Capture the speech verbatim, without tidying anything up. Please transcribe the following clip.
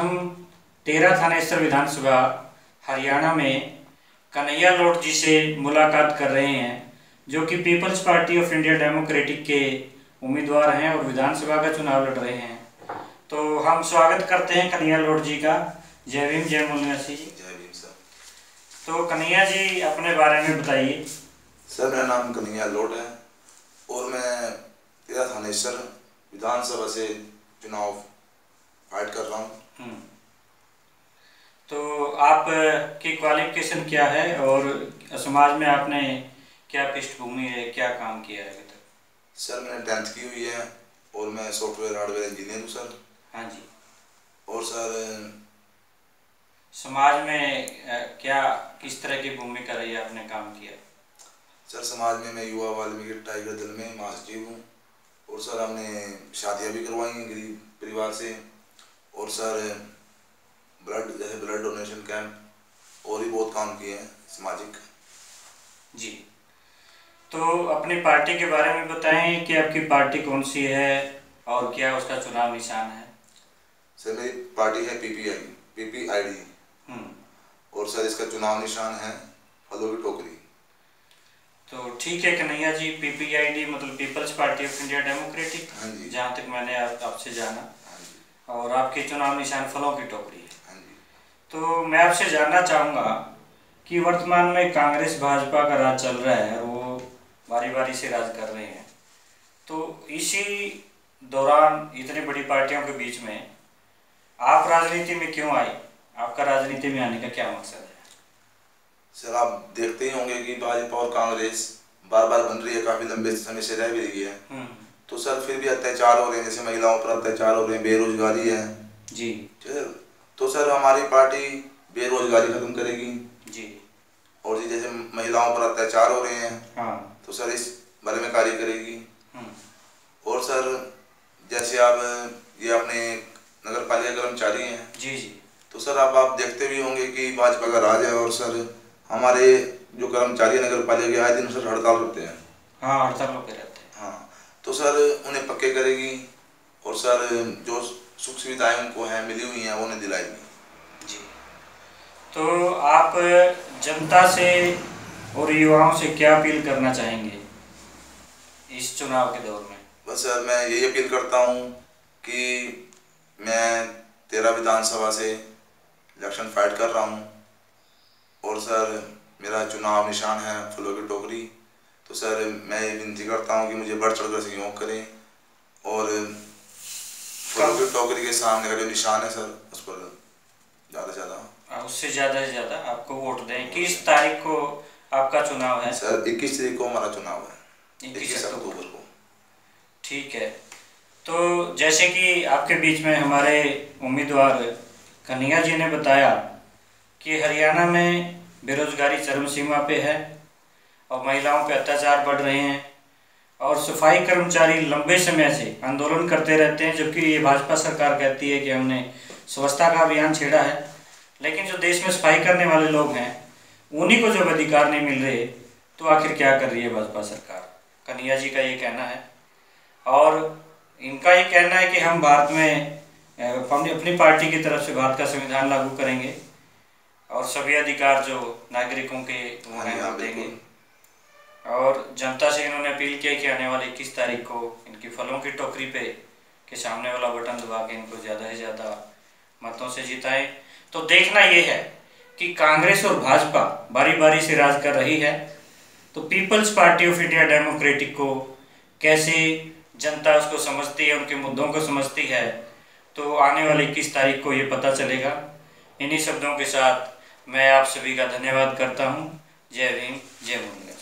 हम तेरह थानेसर विधानसभा हरियाणा में कन्हैया लौट जी से मुलाकात कर रहे हैं, जो कि people's party of India democratic के उम्मीदवार हैं और विधानसभा का चुनाव लड़ रहे हैं। तो हम स्वागत करते हैं कन्हैया लौट जी का। जय भीम, जय मूलनिवासी। जय भीम सर। तो कन्हैया जी अपने बारे में बताइए। सर मेरा नाम कन्हैया लौट है और मैं तेरह थानेसर विधानसभा से चुनाव फाइट कर रहा हूँ। तो आप की क्वालिफिकेशन क्या है और समाज में आपने क्या पृष्ठभूमि है, क्या काम किया है अभी तक? सर मैंने टेंथ की हुई है और मैं सॉफ्टवेयर हार्डवेयर इंजीनियर हूँ सर। हाँ जी। और सर समाज में क्या किस तरह की भूमिका रही है, आपने काम किया? सर समाज में मैं युवा वाल्मीकि टाइगर दल में महासचिव हूँ और सर हमने शादियाँ भी करवाई हैं गरीब परिवार से। और सर ब्लड जैसे ब्लड डोनेशन कैंप और भी बहुत काम किए हैं सामाजिक। जी, तो अपनी पार्टी के बारे में बताएं कि आपकी पार्टी कौन सी है और क्या उसका चुनाव निशान है? सर मेरी पार्टी है पीपीआई पीपीआईडी और सर इसका चुनाव निशान है फलों की टोकरी। तो ठीक है कन्हैया जी, पीपीआईडी मतलब people's party of India democratic, जहाँ तक मैंने आप, आपसे जाना, और आपके चुनाव निशान फलों की टोकरी है। तो मैं आपसे जानना चाहूँगा कि वर्तमान में कांग्रेस भाजपा का राज चल रहा है और वो बारी बारी से राज कर रहे हैं, तो इसी दौरान इतनी बड़ी पार्टियों के बीच में आप राजनीति में क्यों आए? आपका राजनीति में आने का क्या मकसद है? सर आप देखते ही होंगे कि भाजपा और कांग्रेस बार बार बन रही है, काफी लंबे समय से रह भी रही है। तो सर फिर भी अत्याचार हो रहे हैं, जैसे महिलाओं पर अत्याचार हो रहे हैं, बेरोजगारी है जी। तो सर हमारी पार्टी बेरोजगारी खत्म करेगी जी। और जी जैसे महिलाओं पर अत्याचार हो रहे हैं, हाँ, तो सर इस बारे में कार्य करेगी। और सर जैसे आप ये अपने नगर पालिका कर्मचारी हैं जी जी, तो सर अब आप देखते भी होंगे कि भाजपा का राज है और सर हमारे जो कर्मचारी नगर पालिका के आए दिन सर हड़ताल करते हैं। हाँ, हड़तालों पे रहते हैं। हाँ, तो सर उन्हें पक्के करेगी और सर जो सुख सुविधाएं उनको हैं मिली हुई हैं उन्हें दिलाएगी जी। तो आप जनता से और युवाओं से क्या अपील करना चाहेंगे इस चुनाव के दौर में? बस सर मैं यही अपील करता हूँ कि मैं तेरह विधानसभा से इलेक्शन फाइट कर रहा हूँ और सर मेरा चुनाव निशान है फलों की टोकरी। तो सर मैं ये विनती करता हूँ कि मुझे बढ़ चढ़ कर सहयोग करें और फलों की टोकरी के सामने का जो निशान है सर उस पर ज़्यादा से ज़्यादा उससे ज़्यादा से ज़्यादा आपको वोट दें। किस तारीख को आपका चुनाव है? सर इक्कीस तारीख को हमारा चुनाव है, इक्कीस अक्टूबर को। ठीक है, तो जैसे कि आपके बीच में हमारे उम्मीदवार कन्हैया जी ने बताया कि हरियाणा में बेरोजगारी चरम सीमा पे है और महिलाओं पे अत्याचार बढ़ रहे हैं और सफाई कर्मचारी लंबे समय से आंदोलन करते रहते हैं, जबकि ये भाजपा सरकार कहती है कि हमने स्वच्छता का अभियान छेड़ा है, लेकिन जो देश में सफाई करने वाले लोग हैं उन्हीं को जब अधिकार नहीं मिल रहे तो आखिर क्या कर रही है भाजपा सरकार? कन्हैया जी का ये कहना है और इनका ये कहना है कि हम भारत में हम अपनी पार्टी की तरफ से भारत का संविधान लागू करेंगे और सभी अधिकार जो नागरिकों के वो हैं वो देंगे। और जनता से इन्होंने अपील किया कि आने वाले इक्कीस तारीख को इनकी फलों की टोकरी पे के सामने वाला बटन दबा के इनको ज़्यादा से ज़्यादा मतों से जिताएं। तो देखना ये है कि कांग्रेस और भाजपा बारी बारी से राज कर रही है, तो people's party of India democratic को कैसे जनता उसको समझती है, उनके मुद्दों को समझती है, तो आने वाले इक्कीस तारीख को ये पता चलेगा। इन्हीं शब्दों के साथ मैं आप सभी का धन्यवाद करता हूँ। जय भीम, जय मूलनिवासी।